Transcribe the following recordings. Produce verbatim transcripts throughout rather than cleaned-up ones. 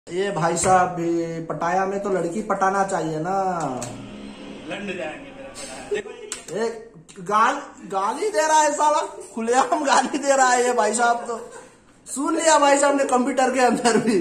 ये भाई साहब ये पटाया में तो लड़की पटाना चाहिए ना। लंड जाएंगे मेरा पटाया। देखो ये एक गाल गाली दे रहा है साला, खुलेआम गाली दे रहा है ये भाई साहब। तो सुन लिया भाई साहब ने कंप्यूटर के अंदर भी।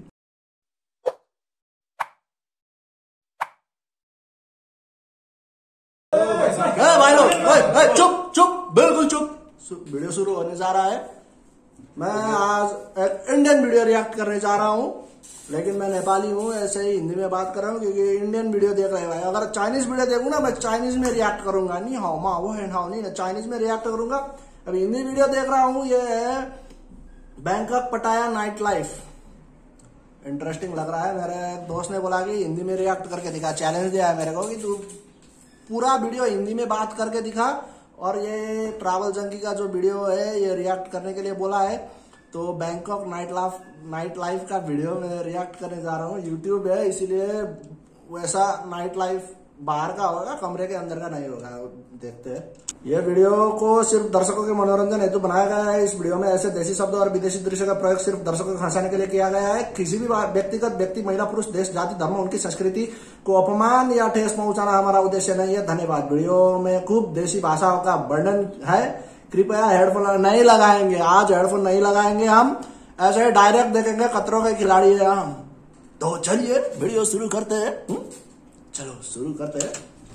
ए भाई लोग, ए, ए, चुप चुप बिल्कुल चुप। वीडियो शुरू होने जा रहा है। मैं आज एक इंडियन वीडियो रिएक्ट करने जा रहा हूँ, लेकिन मैं नेपाली हूँ, ऐसे ही हिंदी में बात कर रहा हूँ क्योंकि इंडियन वीडियो देख रहे भाई। अगर चाइनीज वीडियो देखूँ ना, मैं चाइनीज में रिएक्ट करूंगा। नहीं हाउ मा वो है हाउ नहीं ना, चाइनीज में रिएक्ट करूंगा। अब हिंदी वीडियो देख रहा हूँ, ये है बैंकॉक पटाया नाइट लाइफ। इंटरेस्टिंग लग रहा है। मेरे दोस्त ने बोला कि हिंदी में रिएक्ट करके दिखा, चैलेंज दिया है मेरे को कि तू पूरा वीडियो हिंदी में बात करके दिखा। और ये ट्रैवल जंकी का जो वीडियो है ये रिएक्ट करने के लिए बोला है। तो Bangkok night life night life का वीडियो में रिएक्ट करने जा रहा हूँ। यूट्यूब है इसीलिए वैसा नाइट लाइफ बाहर का होगा, कमरे के अंदर का नहीं होगा। देखते हैं। यह वीडियो को सिर्फ दर्शकों के मनोरंजन हेतु बनाया गया है। इस वीडियो में ऐसे देसी शब्दों और विदेशी दृश्य का प्रयोग सिर्फ दर्शकों को हंसाने के लिए किया गया है। किसी भी व्यक्तिगत व्यक्ति, महिला, पुरुष, देश, जाति, धर्म, उनकी संस्कृति को अपमान या ठेस पहुंचाना हमारा उद्देश्य नहीं है। धन्यवाद। वीडियो में खूब देसी भाषाओं का वर्णन है। कृपया हेडफोन नहीं लगाएंगे, आज हेडफोन नहीं लगाएंगे हम, ऐसे डायरेक्ट देखेंगे। खतरों के खिलाड़ी है हम। तो चलिए वीडियो शुरू करते हैं। चलो शुरू करते हैं।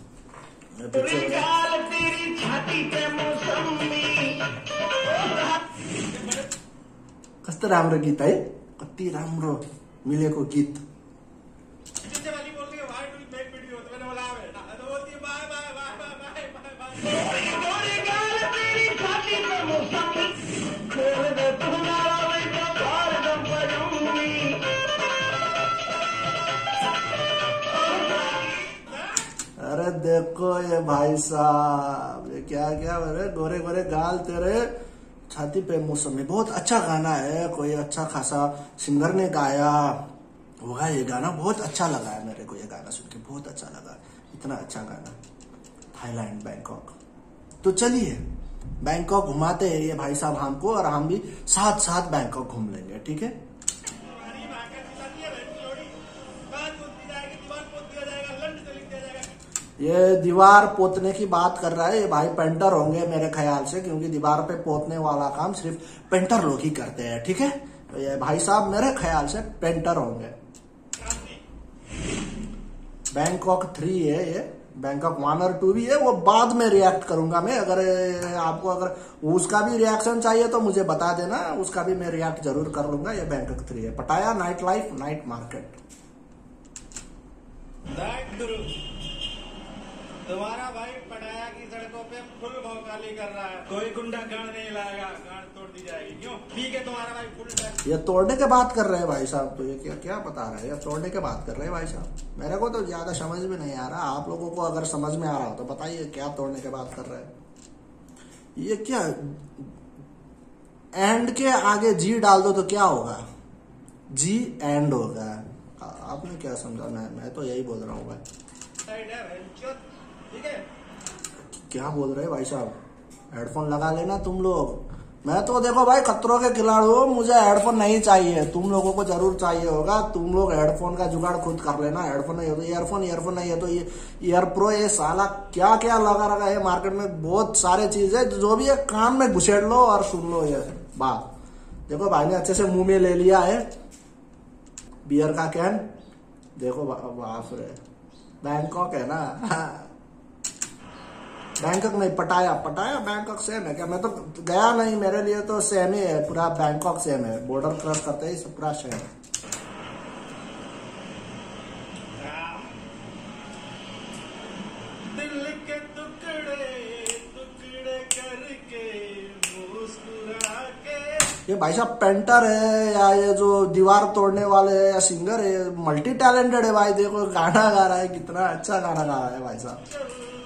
कस्तो राम्रो गीत है, कति राम्रो मिलेको गीत। अरे देखो ये भाई साहब, ये क्या क्या अरे गोरे गोरे गाल तेरे छाती पे मौसमी। बहुत अच्छा गाना है, कोई अच्छा खासा सिंगर ने गाया होगा ये गाना। बहुत अच्छा लगा है मेरे को ये गाना सुन के, बहुत अच्छा लगा। इतना अच्छा गाना। Thailand Bangkok. तो चलिए बैंकॉक घुमाते हैं ये भाई साहब हमको, और हम भी साथ साथ बैंकॉक घूम लेंगे। ठीक है। ये दीवार पोतने की बात कर रहा है ये भाई। पेंटर होंगे मेरे ख्याल से, क्योंकि दीवार पे पोतने वाला काम सिर्फ पेंटर लोग ही करते हैं। ठीक है। तो ये भाई साहब मेरे ख्याल से पेंटर होंगे। बैंकॉक थ्री है ये, बैंकॉक वन और टू भी है, वो बाद में रिएक्ट करूंगा मैं। अगर आपको अगर उसका भी रिएक्शन चाहिए तो मुझे बता देना, उसका भी मैं रिएक्ट जरूर कर लूंगा। ये बैंकॉक थ्री है। पटाया नाइट लाइफ नाइट मार्केट। तुम्हारा भाई पटाया की सड़कों पे फुल भौकाली कर रहा है। कोई गुंडा गाड़ नहीं लाएगा, गाड़ तोड़ दी जाएगी। क्यों? ठीक है, तुम्हारा भाई फुल। ये तोड़ने के बात कर रहे हैं भाई साहब। तो ये क्या क्या बता रहे हैं? ये तोड़ने के बात कर रहे हैं भाई साहब। मेरे को तो ज्यादा समझ में नहीं आ रहा। आप लोगों को अगर समझ में आ रहा हो तो बताइए क्या तोड़ने के बात कर रहे हैं। ये क्या एंड के आगे जी डाल दो तो क्या होगा? जी एंड होगा। आपने क्या समझा? मैं मैं तो यही बोल रहा हूँ भाई। ठीक है। क्या बोल रहे हैं भाई साहब? हेडफोन लगा लेना तुम लोग। मैं तो देखो भाई खतरों के खिलाड़ी हो, मुझे हेडफोन नहीं चाहिए। तुम लोगों को जरूर चाहिए होगा। तुम लोग हेडफोन का जुगाड़ खुद कर लेना। हेडफोन नहीं हो तो ईयरफोन, ईयरफोन नहीं है तो ये ईयर प्रो। ये साला क्या क्या लगा रखा है मार्केट में। बहुत सारे चीज है, जो भी है कान में घुसेड़ लो और सुन लो ये बात। देखो भाई ने अच्छे से मुंह में ले लिया है बियर का कैन। देखो बाप रे, बैंकॉक है ना। बैंकॉक नहीं, पटाया। पटाया बैंकॉक सेम है क्या? मैं तो गया नहीं, मेरे लिए तो सेम ही है। पूरा बैंकॉक सेम है, बॉर्डर क्रॉस करते ही सब पूरा सेम है। दिल के टुकड़े टुकड़े करके मुस्कुरा के। ये भाई साहब पेंटर है या ये जो दीवार तोड़ने वाले है या सिंगर है, मल्टी टैलेंटेड है भाई। देखो गाना गा रहा है, कितना अच्छा गाना गा रहा है भाई साहब।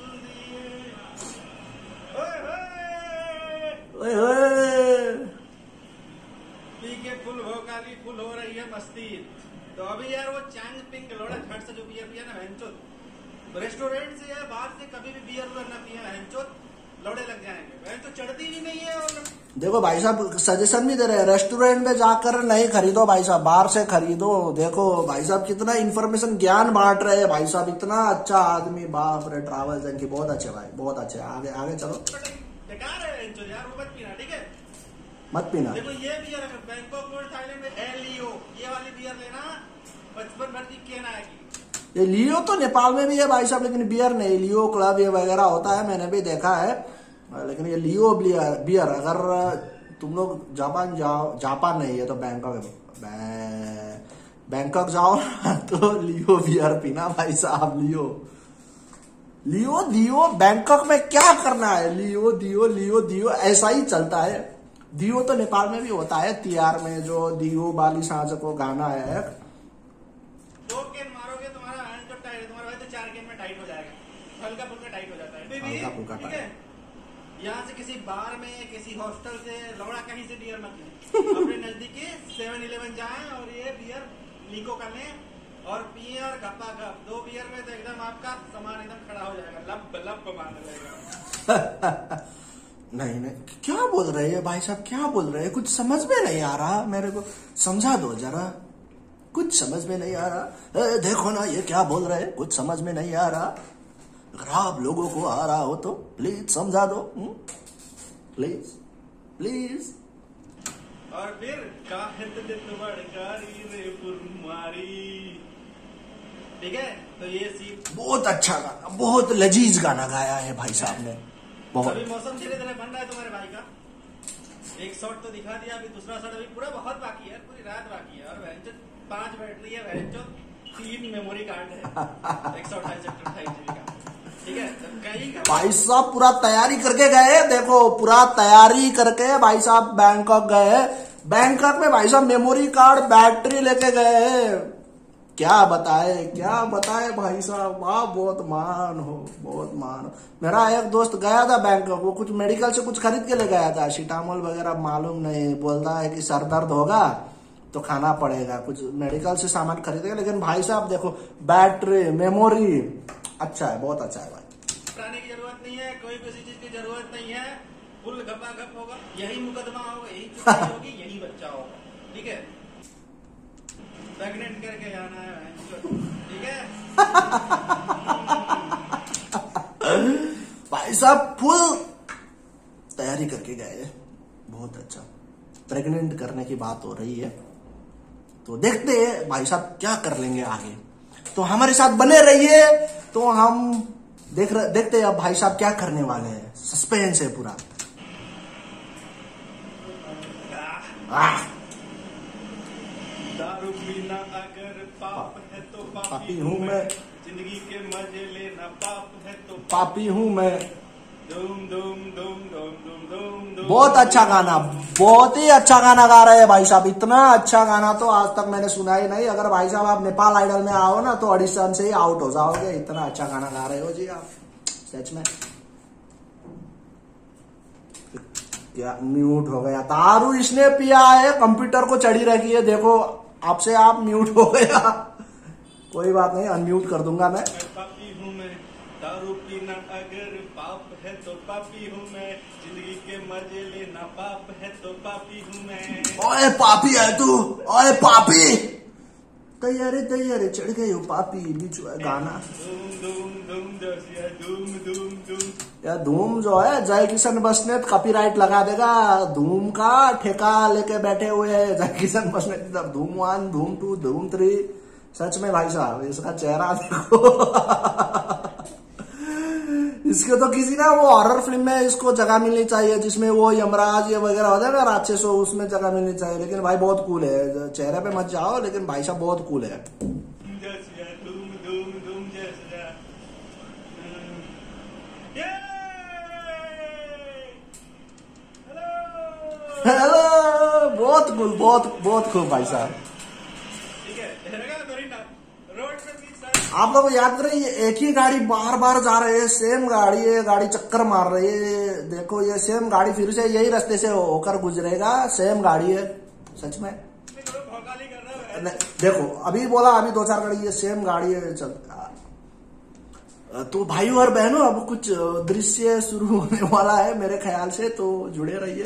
पी के फुल भौकाली फुल हो रही है मस्ती। तो अभी यार वो चैंग पिंग लोड़ा घट से जो बियर पिया ना भैंचोद, रेस्टोरेंट से या बाहर से कभी भी बियर ना पिया भैंचोद, लौड़े लग जाएंगे। वह तो चढ़ती भी नहीं है। और देखो भाई साहब सजेशन भी दे रहे हैं, रेस्टोरेंट में जाकर नहीं खरीदो भाई साहब, बाहर से खरीदो। देखो भाई साहब कितना इन्फॉर्मेशन ज्ञान बांट रहे हैं भाई साहब, इतना अच्छा आदमी, बाप रे। ट्रैवल्स एजेंट की बहुत अच्छे भाई, बहुत अच्छे। आगे आगे चलो। बेकार है यार, वो मत पीना, ठीक है? मत पीना। देखो ये बियर है बैंकॉक गोल्ड थाईलैंड में एलियो, ये वाली बियर लेना, बचपन भर की कहना आएगी। ये लियो तो नेपाल में भी है भाई साहब, लेकिन बियर नहीं। लियो क्लब ये वगैरह होता है, मैंने भी देखा है। लेकिन ये लियो बियर, अगर तुम लोग जापान जाओ, जापान नहीं है तो बैंकॉक, बैंकॉक जाओ तो लियो बियर पीना भाई साहब। लियो लियो दियो, बैंकॉक में क्या करना है? लियो दियो लियो दियो ऐसा ही चलता है। दियो तो नेपाल में भी होता है, तियार में जो दियो बाली सांझ को गाना है। दो गेंद मारोगे तुम्हारा हैंड तो टाइट, तुम्हारा भाई तो चार गेंद में टाइट हो जाएगा, हल्का फुल्का टाइट हो जाता है। हल्का फुल्का टाइट। यहाँ से किसी बार में, किसी हॉस्टल से, लौड़ा कहीं से बियर मत लें, अपने नजदीकी सेवन इलेवन जाएं और ये बियर लीको कर लें और पिए और गप्पा गप। दो बियर में तो एकदम आपका सामान एकदम खड़ा हो जाएगा, लब लब मारने लगेगा। नहीं नहीं, क्या बोल रहे हैं भाई साहब, क्या बोल रहे हैं? कुछ समझ में नहीं आ रहा, मेरे को समझा दो जरा। कुछ समझ में नहीं आ रहा। ए, देखो ना ये क्या बोल रहे हैं, कुछ समझ में नहीं आ रहा। अगर आप लोगों को आ रहा हो तो प्लीज समझा दो, प्लीज प्लीज। और फिर काहित दित बड़कारी रे पुरमारी, ठीक है? तो ये सी बहुत अच्छा गाना, बहुत लजीज गाना गाया है भाई साहब ने। बहुत। अभी मौसम धीरे धीरे बन रहा है तुम्हारे भाई का। एक शॉट तो दिखा दिया, अभी दूसरा शॉट अभी पूरा बहुत बाकी है, पूरी रात बाकी है। और पांच बैटरी है, तीन मेमोरी कार्ड है, एक सौ अट्ठाईस अट्ठाईस जीबी का, ठीक है? तो भाई साहब पूरा तैयारी करके गए, देखो पूरा तैयारी करके भाई साहब बैंकॉक गए। बैंकॉक में भाई साहब मेमोरी कार्ड, बैटरी लेके गए। क्या बताए क्या बताए भाई साहब, आप बहुत महान हो, बहुत महान हो। मेरा एक दोस्त गया था बैंकॉक, वो कुछ मेडिकल से कुछ खरीद के ले गया था, सिटामोल वगैरह मालूम नहीं, बोलता है कि सर दर्द होगा तो खाना पड़ेगा, कुछ मेडिकल से सामान खरीदेगा। लेकिन भाई साहब देखो बैटरी, मेमोरी अच्छा है, बहुत अच्छा है भाई। प्राणी की जरूरत नहीं है, कोई किसी चीज की जरूरत नहीं है, फुल गपा गप होगा, यही मुकदमा होगा, यही चुनाव होगी, यही बच्चा होगा, ठीक है? प्रेग्नेंट करके जाना है, ठीक है? भाई साहब फुल तैयारी करके गए, बहुत अच्छा। प्रेग्नेंट करने की बात हो रही है, तो देखते हैं भाई साहब क्या कर लेंगे आगे। तो हमारे साथ बने रहिए, तो हम देख रहे देखते हैं अब भाई साहब क्या करने वाले हैं। सस्पेंस है पूरा। दारू पीना अगर पाप है तो पापी हूँ मैं, जिंदगी के मजे लेना पाप है तो पापी हूँ मैं। धूम धूम धूम धूम धूम धूम धूम। बहुत अच्छा गाना, बहुत ही अच्छा गाना गा रहे हैं भाई साहब। इतना अच्छा गाना तो आज तक मैंने सुना ही नहीं। अगर भाई साहब आप नेपाल आइडल में आओ ना तो ऑडिशन से ही आउट हो जाओगे, इतना अच्छा गाना गा रहे हो जी आप, सच में। क्या म्यूट हो गया? दारू इसने पिया है, कंप्यूटर को चढ़ी रखी है, देखो आपसे आप म्यूट हो गया। कोई बात नहीं, अनम्यूट कर दूंगा मैं। पापी हूँ मैं, दारू पीना अगर पाप है तो पापी हूँ मैं, जिंदगी के मजे लेना पाप है तो पापी हूँ मैं। ओए पापी है तू, ओए पापी, तैयारे तैयारे चढ़ गए हो पापी, बीच गाना। धूम धूम धूम जैसे धूम धूम धूम। या धूम जो है जय किशन बसनेत कॉपीराइट लगा देगा, धूम का ठेका लेके बैठे हुए हैं जय किशन बसनेत। इधर धूम वन, धूम टू, धूम थ्री। सच में भाई साहब इसका चेहरा देखो। इसके तो किसी ना वो हॉरर फिल्म में इसको जगह मिलनी चाहिए, जिसमें वो यमराज ये वगैरह हो जाएगा राक्षस, उसमें जगह मिलनी चाहिए। लेकिन भाई बहुत कूल है, चेहरे पे मत जाओ, लेकिन भाई साहब बहुत कूल है। धूम धूम धूम जैसे हेलो, बहुत कूल, बहुत बहुत खूब भाई साहब। ठीक है, रोड पे आप लोग याद करें, एक ही गाड़ी बार बार जा रहे है, सेम गाड़ी है, गाड़ी चक्कर मार रही है। देखो ये सेम गाड़ी फिर से यही रास्ते से होकर गुजरेगा, सेम गाड़ी है सच में। कर रहा है। देखो अभी बोला, अभी दो चार गाड़ी, ये सेम गाड़ी है चल। तो भाइयों और बहनों, अब कुछ दृश्य शुरू होने वाला है मेरे ख्याल से, तो जुड़े रहिए।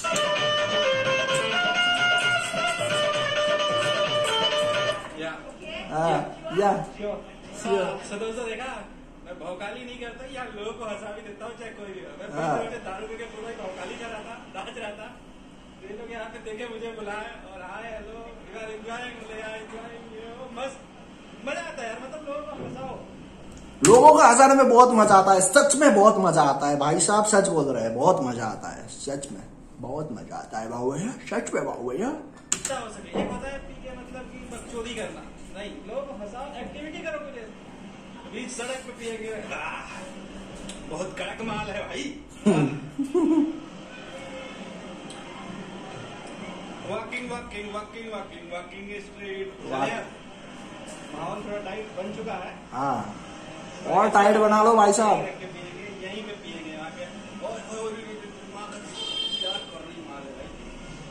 या या सदोसा देखा, मैं भौकाली नहीं करता यार, लोगों को हंसा भी देता हूँ चाहे कोई भी हो। मैं दारू पी के पूरा भौकाली कर रहा था, नाच रहा था, ये लोग यहाँ पे देखे मुझे बुलाए और hi hello you are enjoying, मस्त मजा आता है यार, मतलब लोगों को हंसाओ। लोगों को हंसाने में बहुत मजा आता है, सच में बहुत मजा आता है भाई साहब, सच बोल रहे हैं, बहुत मजा आता है, सच में बहुत मजा आता है बाबू भैया, सच में बाबू भैया। जितना हो सके, एक होता है पी के मतलब कि बकचोदी करना नहीं, लोगों को हंसाओ, एक्टिविटी करो कुछ। बीच सड़क पे पिएंगे, बहुत कड़क माल है भाई। Walking walking walking walking walking street. माहौल थोड़ा टाइट बन चुका है, हाँ और टाइट बना लो भाई साहब। यहीं पे पिएंगे आके, और क्या कर रही माल है भाई।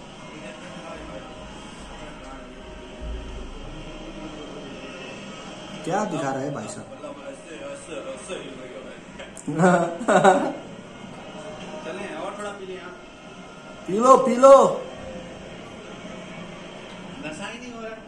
क्या दिखा रहे हैं भाई साहब? चलें और थोड़ा पी लें, पी लो पी लो। नशा ही नहीं हो रहा है।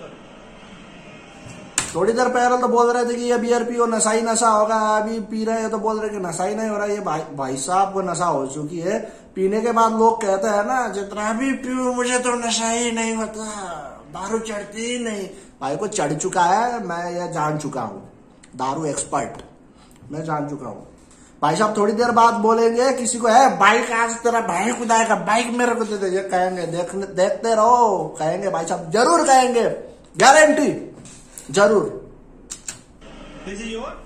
थोड़ी देर पहले तो बोल रहे थे कि ये बियर पियो नशा ही नशा होगा, अभी पी रहे हैं तो बोल रहे कि नशा ही नहीं हो रहा। ये भाई भाई साहब को नशा हो चुकी है। पीने के बाद लोग कहते हैं ना, जितना भी पीऊं मुझे तो नशा ही नहीं होता, दारू चढ़ती ही नहीं। भाई को चढ़ चुका है, मैं ये जान चुका हूँ, दारू एक्सपर्ट मैं जान चुका हूँ। भाई साहब थोड़ी देर बाद बोलेंगे किसी को, है बाइक आज तेरा भाई खुदाएगा, बाइक मेरे को दे दे, ये कहेंगे, देखने देखते रहो, कहेंगे भाई साहब, जरूर कहेंगे, गारंटी जरूर। This is your?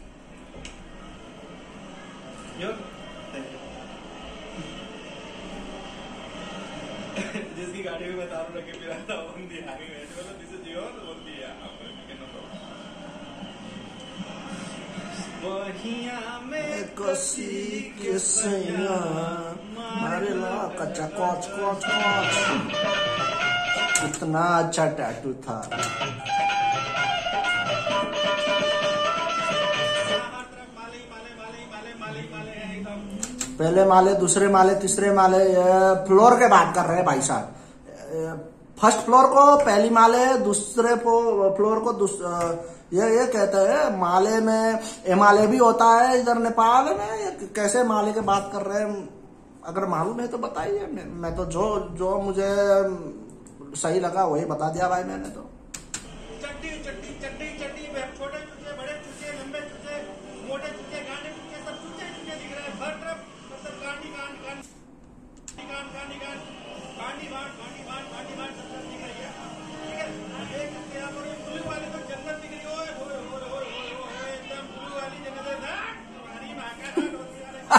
Your? जिसकी गाड़ी में मैं दारू रख के पी रहा था, वो बंदी आ गई, बोला दिस इज योर, बोलती है वहिया में कसी के सैया मारे ला कच्चा कोच कोच कोच। कितना अच्छा टैटू था। पहले माले, दूसरे माले, तीसरे माले, फ्लोर के बात कर रहे हैं भाई साहब। फर्स्ट फ्लोर को पहली माले, दूसरे फ्लोर को दूस, ये ये कहते हैं माले में एमाले भी होता है इधर नेपाल में। कैसे माले की बात कर रहे हैं, अगर मालूम है तो बताइए। मैं तो जो जो मुझे सही लगा वही बता दिया भाई मैंने तो। चट्टी चट्टी चट्टी चट्टी, छोटे चुचे, बड़े चुचे, लंबे चुचे, मोटे चुचे, गांडे चुचे, सब चुचे चुचे दिख रहे हैं। हर तरफ मतलब गांडी गांड गांड गांड गांडी गांड गांडी बांड गांडी बांड गांडी बांड सब तरफ दिख रही है। ठीक है, देख सकते हैं आप। और ये ब्लू वाली तो जन्नत दिख रही है। ओए ओए ओए ओए ओए, एकदम ब्लू वाली जन्नत है। हरी माका हाथ होती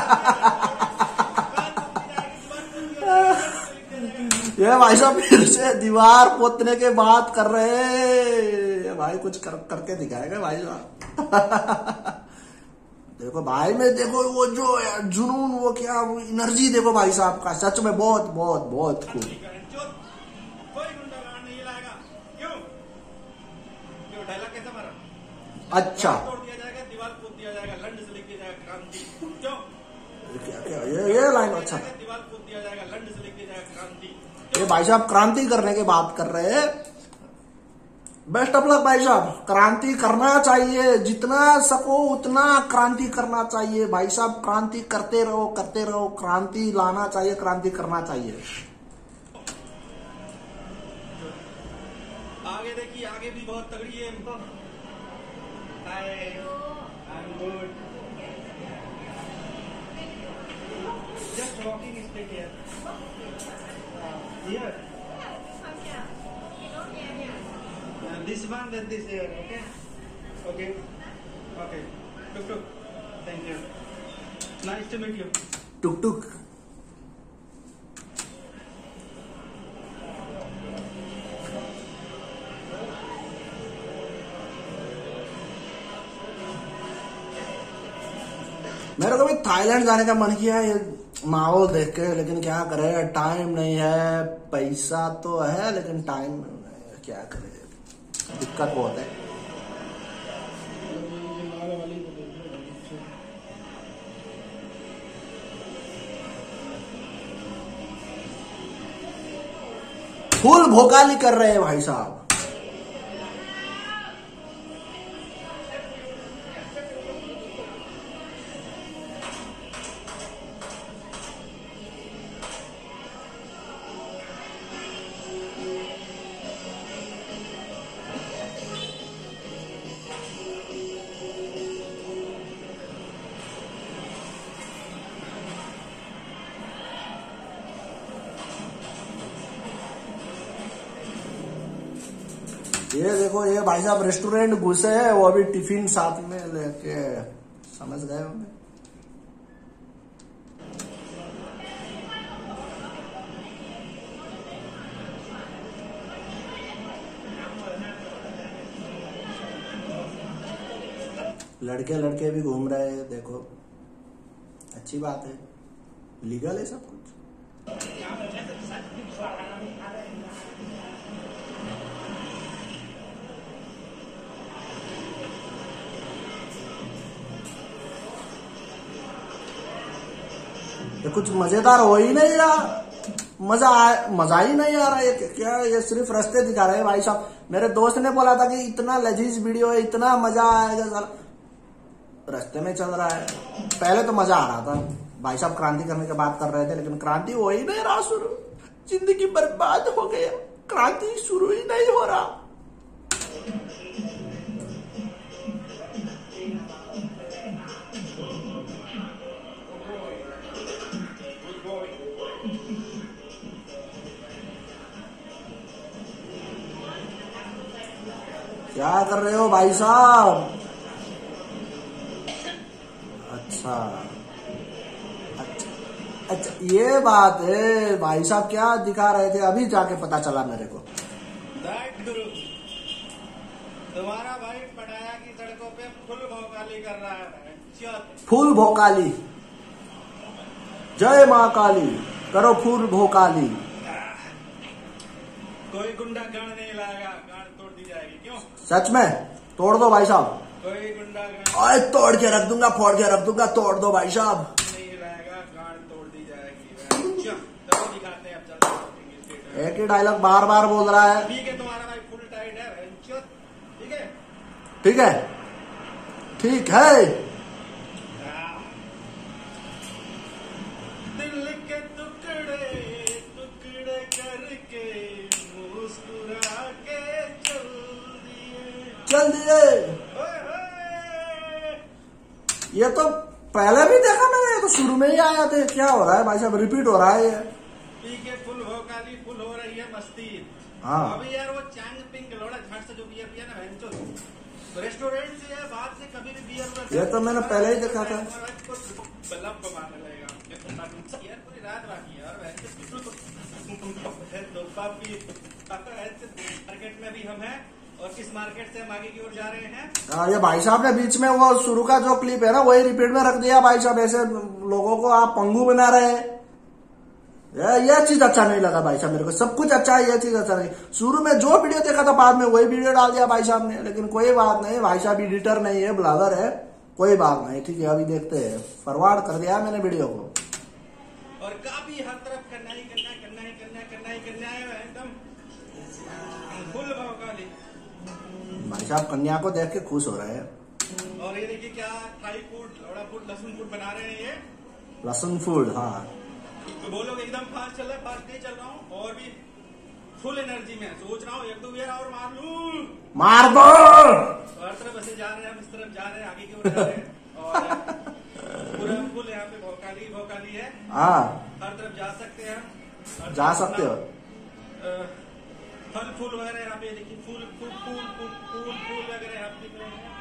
है। ये भाई साहब फिर से दीवार पोतने के बात कर रहे हैं। भाई कुछ कर, करके दिखाएगा भाई साहब। देखो भाई में, देखो वो जो जुनून, वो क्या वो एनर्जी देखो भाई साहब का, सच में बहुत बहुत बहुत खूब। कोई गुंडागर्द नहीं लाएगा। क्यों क्यों डायलॉग कैसा मारा? अच्छा, तोड़ दिया जाएगा, दीवार पोत दिया जाएगा, लंड से लिख दिया जाएगा क्रांति। क्यों क्या क्या ये ये लाइन अच्छा था। दीवार पोत दिया जाएगा, लंड से लिख दिया जाएगा क्रांति। ये भाई साहब क्रांति करने की बात कर रहे हैं। बेस्ट ऑफ लक भाई साहब, क्रांति करना चाहिए, जितना सको उतना क्रांति करना चाहिए भाई साहब। क्रांति करते रहो करते रहो, क्रांति लाना चाहिए, क्रांति करना चाहिए। आगे देखिए, आगे भी बहुत तगड़ी है। Hi, I am good. Just walking straight here. Here. This one, then this here, okay? Okay. Okay. Tuk tuk. Thank you. Nice to meet you. टुक टुक। मेरे को भी थाईलैंड जाने का मन किया ये माहौल देख के, लेकिन क्या करे, टाइम नहीं है। पैसा तो है लेकिन टाइम नहीं है, क्या करे, दिक्कत बहुत है। फुल भोकाली कर रहे हैं भाई साहब। ये देखो ये भाई साहब रेस्टोरेंट घुसे है, वो अभी टिफिन साथ में लेके, समझ गए होंगे। लड़के लड़के भी घूम रहे हैं, देखो अच्छी बात है, लीगल है सब कुछ। ये कुछ मजेदार हो ही नहीं रहा, मजा आ, मजा ही नहीं आ रहा है। क्या ये सिर्फ रास्ते दिखा रहे हैं भाई साहब। मेरे दोस्त ने बोला था कि इतना लजीज वीडियो है, इतना मजा आएगा, साला रास्ते में चल रहा है। पहले तो मजा आ रहा था भाई साहब, क्रांति करने की बात कर रहे थे, लेकिन क्रांति हो ही नहीं रहा शुरू। जिंदगी बर्बाद हो गया, क्रांति शुरू ही नहीं हो रहा। क्या कर रहे हो भाई साहब? अच्छा अच्छा अच्छा, ये बात है भाई साहब, क्या दिखा रहे थे अभी जाके पता चला मेरे को। गुरु तुम्हारा भाई पटाया की सड़कों पे फुल भौकाली कर रहा है। फुल भौकाली, जय माँ काली, करो फुल भौकाली। कोई गुंडा गण नहीं लाएगा, गाड़ तोड़ दी जाएगी। क्यों? सच में तोड़ दो भाई साहब। कोई गुंडा अरे तोड़ के रख दूंगा, फोड़ के रख दूंगा, तोड़ दो भाई साहब। नहीं लाएगा, गाड़ तोड़ दी जाएगी। चलो दिखाते हैं, अब चलते हैं। एक ही डायलॉग बार बार बोल रहा है। ठीक है, तुम्हारा भाई फुल टाइट है। ठीक है ठीक है ठीक है। दिल के टुकड़े टुकड़े करके मुस्कुरा के चल दिए चल दिए। ये तो पहले भी देखा मैंने, ये तो शुरू में ही आया थे। क्या हो रहा है भाई साहब, रिपीट हो रहा है ये। पी के फुल भौकाली, फुल हो रही है मस्ती। हाँ अभी यार वो चैंग पिंक लोड़ा झट से जो बियर पिया ना भैंचो, तो रेस्टोरेंट से या बाहर से कभी भी बियर, ये तो मैंने पहले ही देखा था। बल्लभ को मारने लगेगा यार, पूरी रात बाकी है। और मार्केट में भी हम हैं, और किस मार्केट से हम आगे की ओर जा रहे हैं। हाँ, ये भाई साहब ने बीच में वो शुरू का जो क्लिप है ना, वही रिपीट में रख दिया भाई साहब। ऐसे लोगों को आप पंगु बना रहे हैं। यह चीज अच्छा नहीं लगा भाई साहब मेरे को। सब कुछ अच्छा है, यह चीज अच्छा नहीं। शुरू में जो वीडियो देखा था, बाद में वही वीडियो डाल दिया भाई साहब ने। लेकिन कोई बात नहीं, भाई साहब एडिटर नहीं है, ब्लॉगर है, कोई बात नहीं। ठीक है, अभी देखते हैं। फॉरवर्ड कर दिया मैंने वीडियो को। और काफी हर तरफ करना ही करना है, करना ही करना है, करना ही करना है, एकदम फुल भौकाली। भाई साहब कन्या को देख के खुश हो रहे हैं। और ये देखिए क्या थाई फूड, लोड़ा फूड, लहसुन फूड बना रहे हैं ये। लहसुन फूड, हाँ। तो वो लोग एकदम फास्ट चल रहा है, फास्ट नहीं चल रहा हूँ, और भी फुल एनर्जी में सोच रहा हूँ एक दो बियर और मार लूं। मार दो। हर तरफ ऐसे जा रहे हैं, हम इस तरफ जा रहे हैं, आगे की ओर जा रहे हैं, और पूरा फुल यहाँ पे भौकाली भौकाली है। हाँ, हर तरफ जा सकते हैं, जा सकते हो। फल फूल वगैरह यहाँ पे देखिए, फूल फूल फूल फूल फूल फूल वगैरह यहाँ पे दिख रहे हैं।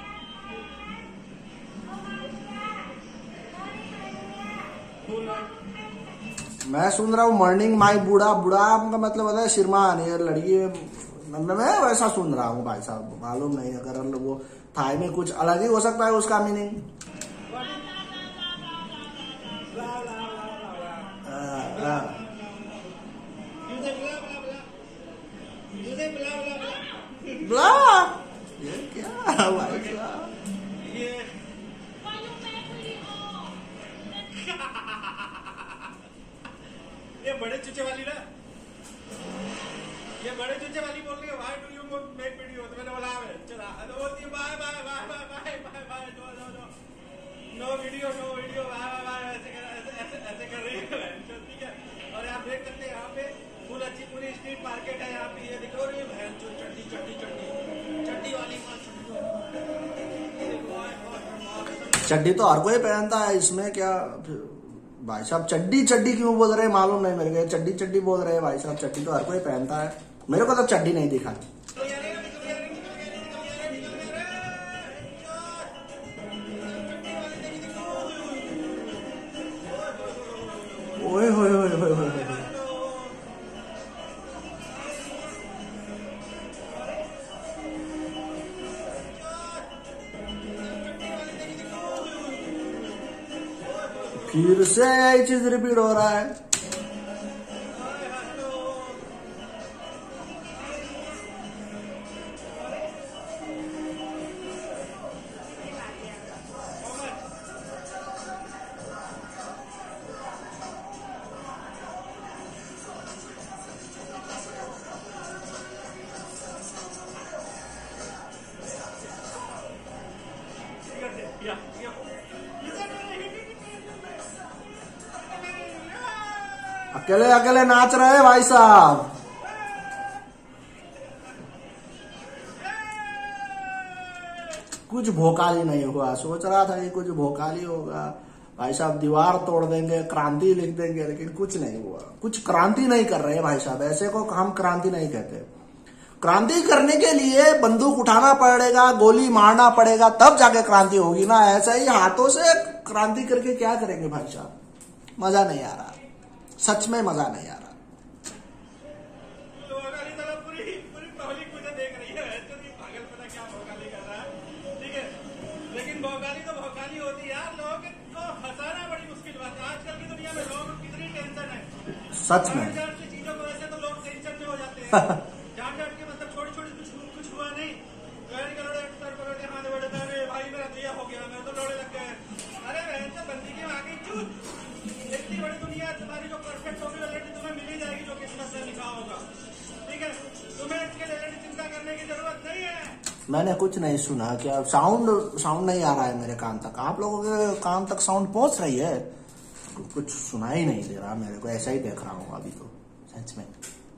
मैं सुन रहा हूँ मॉर्निंग माई बूढ़ा, बूढ़ा का मतलब होता है श्रीमान। ये लड़की मैं वैसा सुन रहा हूँ भाई साहब, मालूम नहीं। अगर वो थाई में कुछ अलग ही हो सकता है उसका मीनिंग। ब्ला ये क्या भाई साहब, ये ये बड़े चुचे वाली ना। नीचे वाली बोल रही है why do you make video, तो मैंने बोला चला, तो बोलती है bye bye bye bye bye bye bye no no no no video no video bye bye bye, ऐसे कर ऐसे ऐसे ऐसे कर रही है। ठीक है, और आप देख सकते हैं यहाँ पे फुल अच्छी पूरी स्ट्रीट मार्केट है यहाँ पे, ये देखो रही है चट्टी चट्टी चट्टी चट्टी वाली माल, चड्डी तो हर कोई पहनता है, इसमें क्या भाई साहब। चड्डी चड्डी क्यों बोल रहे हैं मालूम नहीं मेरे को, चड्डी चड्डी बोल रहे हैं भाई साहब। चड्डी तो हर कोई पहनता है, मेरे को तो चड्डी नहीं दिखा। ओए होए होए होए होए फिर से यही चीज रिपीट हो रहा है। अकेले अकेले नाच रहे हैं भाई साहब। कुछ भोकाली नहीं हुआ, सोच रहा था कि कुछ भोकाली होगा भाई साहब, दीवार तोड़ देंगे, क्रांति लिख देंगे, लेकिन कुछ नहीं हुआ। कुछ क्रांति नहीं कर रहे भाई साहब, ऐसे को हम क्रांति नहीं कहते। क्रांति करने के लिए बंदूक उठाना पड़ेगा, गोली मारना पड़ेगा, तब जाके क्रांति होगी ना। ऐसा ही हाथों से क्रांति करके क्या करेंगे भाई साहब, मजा नहीं आ रहा, सच में मजा नहीं आ रहा। पूरी पूरी पब्लिक मुझे देख रही है, पागल पता क्या भोकाली कर रहा है। ठीक है, लेकिन भोकाली तो भोकाली होती है यार, लोगों को हंसाना बड़ी मुश्किल बात है। आजकल की दुनिया में लोगों को कितनी टेंशन है, सच में चीजों को वैसे तो लोग टेंशन में हो जाते हैं। जान जान के मतलब छोटी छोटी कुछ कुछ हुआ नहीं, अरे भाई मेरा दिया हो गया, मैं तो लौड़े लग गए। अरे बहन से बंदी की आगे चूत, इतनी बड़ी दुनिया है तुम्हारी, जो परफेक्ट होगी ऑलरेडी तुम्हें मिल ही जाएगी, जो किस्मत में लिखा होगा। ठीक है, तुम्हें इसके लिए चिंता करने की जरूरत नहीं है। मैंने कुछ नहीं सुना, क्या साउंड साउंड नहीं आ रहा है मेरे कान तक? आप लोगों के कान तक साउंड पहुंच रही है? कुछ सुना ही नहीं दे रहा मेरे को, ऐसा ही देख रहा हूँ अभी तो सच में।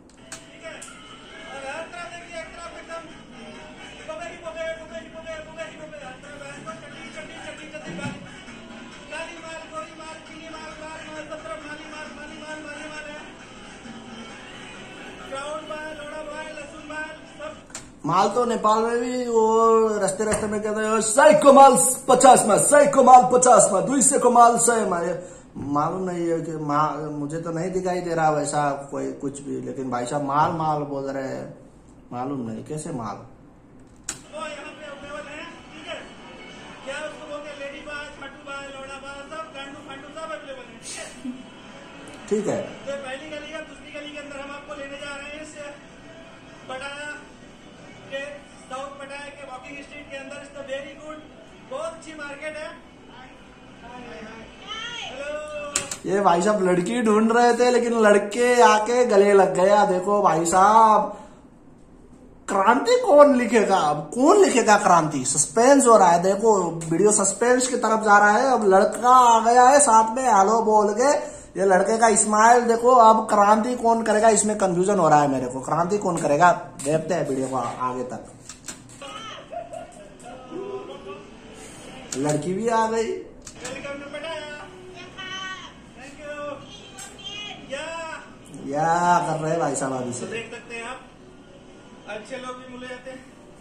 माल तो नेपाल में भी वो रास्ते रास्ते में कहते हैं सही को माल पचास में, सही को माल पचास में, दुई को माल सही में। मालूम नहीं है कि मुझे तो नहीं दिखाई दे रहा वैसा कोई कुछ भी, लेकिन भाई साहब माल माल बोल रहे हैं, मालूम नहीं कैसे माल। तो यहाँ पे अवेलेबल है, ठीक है, क्या उसको बोलते हैं, लेडी बाज, फटू बाज, लोड़ा बाज, सब गांडू फांडू सब अवेलेबल है। ठीक है, तो पहली गली है, दूसरी गली के अंदर हम आपको लेने जा रहे हैं इस पटाया के साउथ पटाया के वॉकिंग स्ट्रीट के अंदर। इसका वेरी गुड, बहुत अच्छी मार्केट है। हेलो, ये भाई साहब लड़की ढूंढ रहे थे, लेकिन लड़के आके गले लग गया। देखो भाई साहब, क्रांति कौन लिखेगा अब, कौन लिखेगा क्रांति? सस्पेंस हो रहा है, देखो वीडियो सस्पेंस की तरफ जा रहा है। अब लड़का आ गया है साथ में, हेलो बोल के, ये लड़के का स्माइल देखो। अब क्रांति कौन करेगा, इसमें कंफ्यूजन हो रहा है मेरे को, क्रांति कौन करेगा? देखते हैं वीडियो को आगे तक। लड़की भी आ गई, welcome to Pattaya, thank you. Yeah yeah कर रहे भाई साहब अभी से। देख सकते हैं आप, अच्छे लोग भी मिले जाते हैं।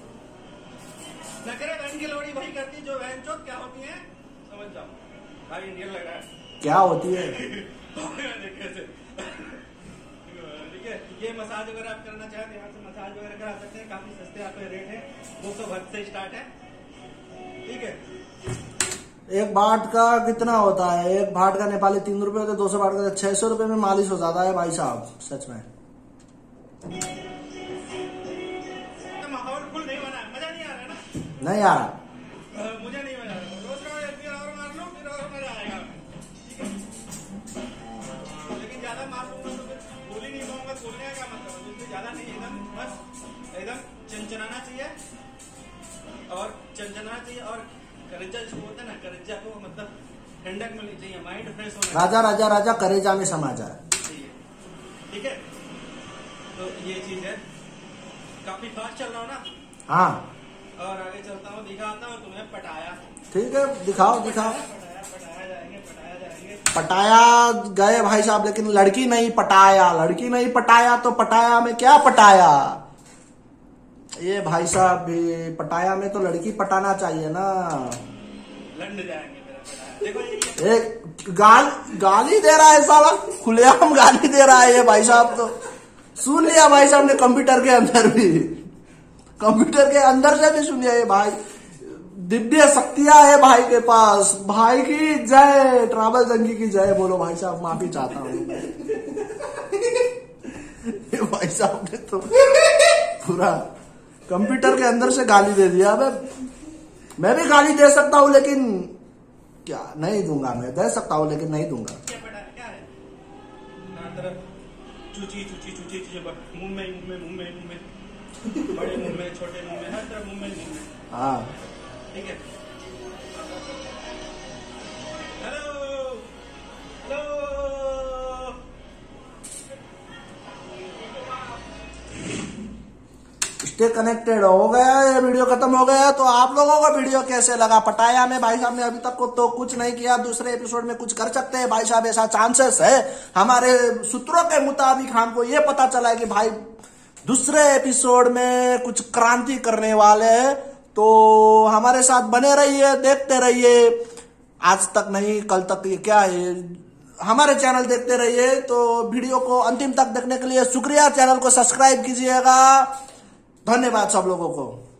नखरे बहन की लोड़ी वही करती जो बहन चौथ क्या होती है समझ जाओ। भाई इंडियन लग रहा है, क्या होती है? ठीक है, ये मसाज अगर आप करना चाहें तो यहाँ से मसाज वगैरह करा सकते हैं, काफी सस्ते आपके रेट है, दो सौ भर से स्टार्ट है। ठीक है, एक बाट का कितना होता है? एक बाट का नेपाली तीन रुपए होता है, दो सौ बाट का छह सौ रुपए में मालिश हो जाता है भाई साहब, सच में। माहौल फुल नहीं बना, मजा नहीं आ रहा ना? नहीं आ रहा, मुझे नहीं मजा आ रहा। रोज का एक बियर और मार लो, फिर और मजा आएगा। ठीक है, लेकिन ज्यादा मार लूंगा तो फिर गोली नहीं पाऊंगा, बोलने का क्या मतलब, ज्यादा नहीं, एकदम बस चंचना चाहिए और करेजा जिसको होता है ना, करेजा को मतलब ठंडक मिलनी चाहिए, माइंड फ्रेश होना राजा राजा राजा करेजा में समा जाए, चाहिए। ठीक है, तो ये चीज है। काफी फास्ट चल रहा हूँ ना, हाँ और आगे चलता हूँ, दिखाता हूँ तुम्हें पटाया। ठीक है, दिखाओ दिखाओ। पटाया पटाया जाएंगे, पटाया जाएंगे। पटाया गए भाई साहब, लेकिन लड़की नहीं पटाया, लड़की नहीं पटाया तो पटाया में क्या पटाया? ये भाई साहब भी पटाया में तो लड़की पटाना चाहिए ना। लंड जाएंगे मेरा पटाया। देखो ये एक गाल गाली दे रहा है साला, खुलेआम गाली दे रहा है ये भाई साहब। तो सुन लिया भाई साहब ने, कंप्यूटर के अंदर भी, कंप्यूटर के अंदर से भी सुन लिया ये भाई। दिव्य शक्तियां है भाई के पास। भाई की जय, ट्रैवल जंगी की जय बोलो भाई साहब, माफी चाहता हूँ। ये भाई साहब ने तो पूरा कंप्यूटर के अंदर से गाली दे दिया। अब मैं भी गाली दे सकता हूँ, लेकिन क्या नहीं दूंगा, मैं दे सकता हूँ लेकिन नहीं दूंगा। क्या पटाया क्या है ना, तरफ चूची चूची चूची चूची, मुंह में मुंह में मुंह में मुंह में, बड़े मुंह में छोटे मुंह में, हर तरफ मुंह में मुंह में। हाँ ठीक है। Hello hello, stay connected. हो गया ये वीडियो, खत्म हो गया। तो आप लोगों को वीडियो कैसे लगा? पटाया में भाई साहब ने अभी तक को तो कुछ नहीं किया, दूसरे एपिसोड में कुछ कर सकते हैं भाई साहब, ऐसा चांसेस है। हमारे सूत्रों के मुताबिक हमको ये पता चला है कि भाई दूसरे एपिसोड में कुछ क्रांति करने वाले हैं। तो हमारे साथ बने रहिए, देखते रहिए। आज तक नहीं, कल तक, ये क्या है, हमारे चैनल देखते रहिए। तो वीडियो को अंतिम तक देखने के लिए शुक्रिया। चैनल को सब्सक्राइब कीजिएगा। धन्यवाद सब लोगों को।